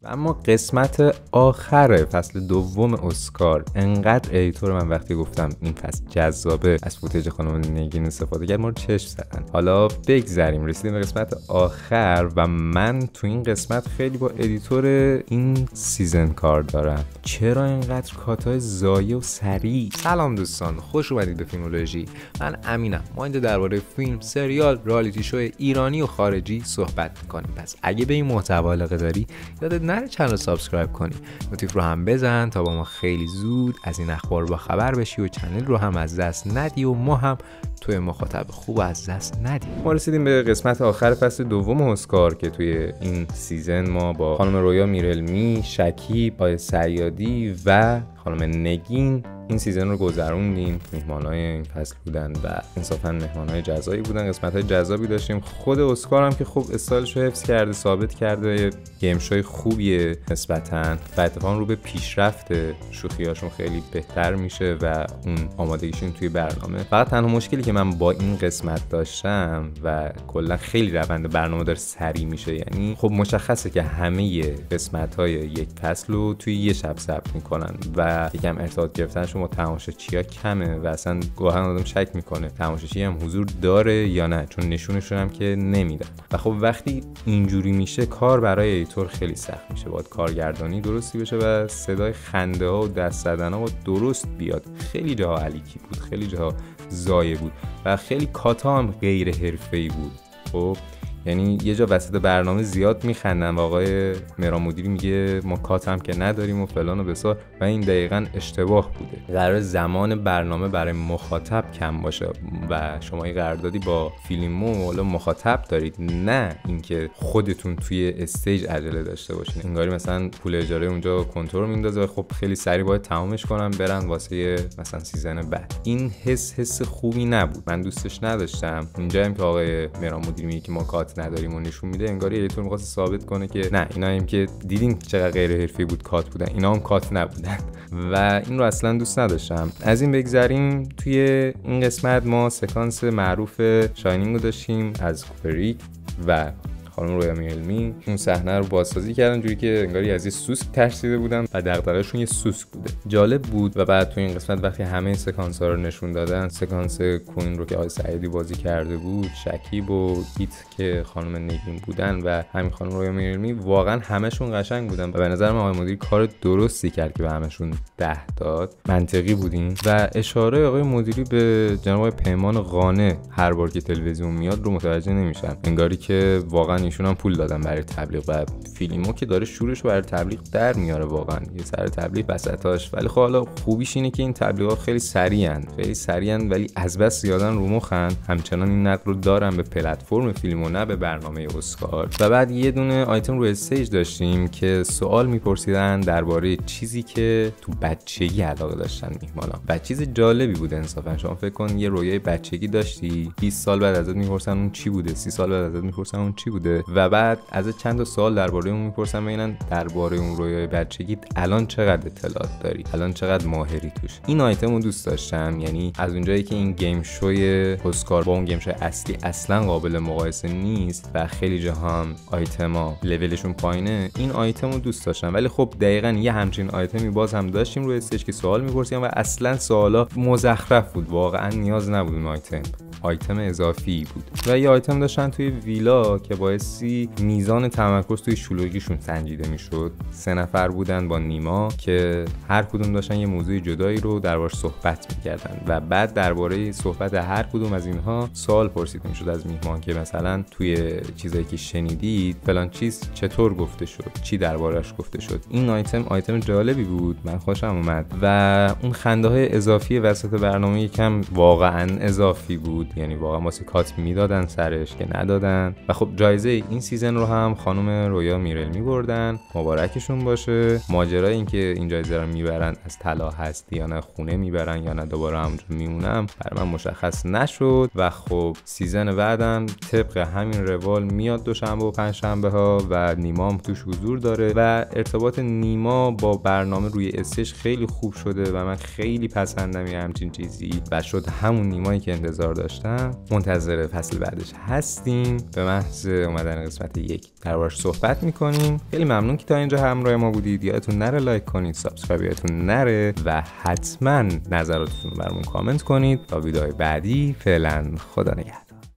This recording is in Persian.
اما قسمت آخر فصل دوم اسکار انقدر ادیتور من وقتی گفتم این فصل جذابه از فوتیج خانم نگین استفاده کرد ما رو چشم زدن. حالا بگذریم، رسیدیم به قسمت آخر و من تو این قسمت خیلی با ادیتور این سیزن کار دارم. چرا اینقدر کاتای زایه و سریع؟ سلام دوستان، خوش اومدید به فیلمولوژی. من امینم. ما اینجا درباره فیلم، سریال، رئالیتی شو ایرانی و خارجی صحبت می‌کنیم. پس اگه به این محتوا علاقه داری یادت نره چنل سابسکرایب کنی، نوتیف رو هم بزن تا با ما خیلی زود از این اخبار با خبر بشی و چنل رو هم از دست ندی و ما هم توی مخاطب خوب از دست ندیم. ما رسیدیم به قسمت آخر فصل دوم اسکار که توی این سیزن ما با خانم رویا میرعلمی، شکیب، آقای صیادی و خانم نگین این سیزن رو گذروندیم. مهمانای این فصل بودن و انصافا مهمانای جزایی بودن، قسمت‌های جذابی داشتیم. خود اسکار هم که خوب استایلش رو حفظ کرده، ثابت کرده، گیم شوی خوبیه نسبتاً و اتفاقا رو به پیشرفت، شوخیاشون خیلی بهتر میشه و اون آمادگیشون توی برنامه. فقط تنها مشکلی که من با این قسمت داشتم و کلا خیلی روند برنامه داره سریع میشه، یعنی خب مشخصه که همه قسمت‌های یک فصل رو توی یه شب ضبط میکنن و یکم ارتباط گرفتن شما تماشاچی‌ها کمه و اصلا گاهن آدم شک میکنه تماشاچی هم حضور داره یا نه، چون نشونشون هم که نمیدن. و خب وقتی اینجوری میشه کار برای ادیتور خیلی سخت میشه، باید کارگردانی درستی بشه و صدای خنده ها و دست زدن ها درست بیاد. خیلی جاها علیکی بود، خیلی جاها زایه بود و خیلی کاتا هم غیر حرفه‌ای بود. خب یعنی یه جا وسط برنامه زیاد میخندن و آقای مهران مدیری میگه ما کات هم که نداریم و فلان و بسار و این دقیقاً اشتباه بوده. قرار زمان برنامه برای مخاطب کم باشه و شما یه قراردادی با فیلمو ولی مخاطب دارید، نه اینکه خودتون توی استیج عجله داشته باشین. انگاری مثلا پول اجاره اونجا کنترل میندازه، خب خیلی سریع باید تمامش کنن برن واسه مثلا سیزن بعد. این حس خوبی نبود، من دوستش نداشتم. اینجا هم که آقای مهران مدیری میگه که ما کات نداریم و نشون میده، انگاری ادیتور می‌خواد ثابت کنه که نه اینا هم که دیدین چقدر غیر حرفی بود کات بودن، اینا هم کات نبودن و این رو اصلا دوست نداشتم. از این بگذریم، توی این قسمت ما سکانس معروف شاینینگ رو داشتیم از کوپریک و خانم رویا میرعلمی. اون صحنه رو بازسازی کردن جوری که انگاری از یه سوسک ترسیده بودن و دغدغه‌شون یه سوسک بوده. جالب بود. و بعد تو این قسمت وقتی همه سکانس‌ها رو نشون دادن، سکانس کوین رو که آقای سعیدی بازی کرده بود، شکیب و ایت که خانم نگین بودن و همین خانم رویا میرعلمی، واقعا همشون قشنگ بودن و به نظر من آقای مدیری کار درستی کرد که به همشون 10 داد. منطقی بودین و اشاره آقای مدیری به جناب آقای پیمان قانع هر بار که تلویزیون میاد رو متوجه نمیشن. انگاری که واقعا ایشون هم پول دادن برای تبلیغ و فیلمو که داره شورش برای تبلیغ در میاره، واقعا یه سر تبلیغ وسطاش. ولی خب حالا خوبیش اینه که این تبلیغات خیلی سریعن ولی از بس زیادن رو مخن. همچنان این نقد رو دارن به پلتفرم فیلم و نه به برنامه اسکار. و بعد یه دونه آیتم رو استیج داشتیم که سوال میپرسیدن درباره چیزی که تو بچگی علاقه داشتن میهمانا و چیز جالبی بود انصافا. شما فکر کن یه رویای بچگی داشتی، 20 سال بعد ازت میپرسن اون چی بوده، 30 سال بعد ازت میپرسن اون چی بوده و بعد از چند تا سوال درباره اون میپرسن، ببینن درباره اون رویای بچگی الان چقدر اطلاعات داری، الان چقدر ماهری توش. این آیتمو دوست داشتم، یعنی از اونجایی که این گیم شوی اسکار با اون گیم شوی اصلی اصلا قابل مقایسه نیست و خیلی جاها هم آیتما لولشون پایینه، این آیتمو دوست داشتم. ولی خب دقیقاً یه همچین آیتمی باز هم داشتیم روی استیج که سوال میپرسیدن و اصلا سوالا مزخرف بود، واقعا نیاز نبود اون آیتم اضافی بود. و یه آیتم داشتن توی ویلا که باعثی میزان تمرکز توی شلوغیشون سنجیده میشد. 3 نفر بودن با نیما که هر کدوم داشتن یه موضوع جدایی رو دربارش صحبت میکردن و بعد درباره صحبت هر کدوم از اینها سوال پرسیده میشد از میهمان که مثلا توی چیزایی که شنیدید فلان چیز چطور گفته شد، چی دربارش گفته شد. این آیتم جالبی بود، من خوشم اومد و اون خنده های اضافی وسط برنامه یکم واقعا اضافی بود، یعنی واقعا واسه کات میدادن سرش که ندادن. و خب جایزه این سیزن رو هم خانم رویا میرعلمی بردن، مبارکشون باشه. ماجرای این که این جایزه رو میبرن از طلا هست یا نه خونه میبرن یا نه دوباره همونجا میمونم برای من مشخص نشد. و خب سیزن بعدم طبق همین روال میاد دوشنبه و پنجشنبه ها و نیما هم توش حضور داره و ارتباط نیما با برنامه روی استیج خیلی خوب شده و من خیلی پسندم یه همچین چیزی و شد همون نیمایی که انتظار داشتم. منتظر فصل بعدش هستیم. به محض اومدن اومدن قسمت 1 دربارش صحبت میکنیم. خیلی ممنون که تا اینجا همراه ما بودید. یادتون نره لایک کنید، سابسکرایب یادتون نره و حتما نظراتتون رو برامون کامنت کنید. تا ویدیوهای بعدی فعلا خدا نگهدار.